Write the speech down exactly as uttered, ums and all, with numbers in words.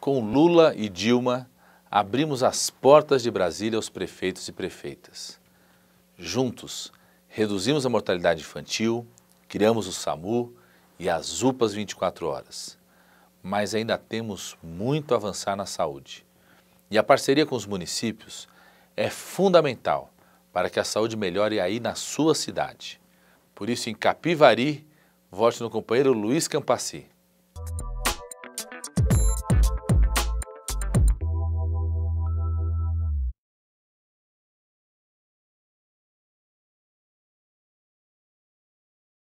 Com Lula e Dilma, abrimos as portas de Brasília aos prefeitos e prefeitas. Juntos, reduzimos a mortalidade infantil, criamos o SAMU e as U P As vinte e quatro horas. Mas ainda temos muito a avançar na saúde. E a parceria com os municípios é fundamental para que a saúde melhore aí na sua cidade. Por isso, em Capivari, vote no companheiro Luiz Campaci.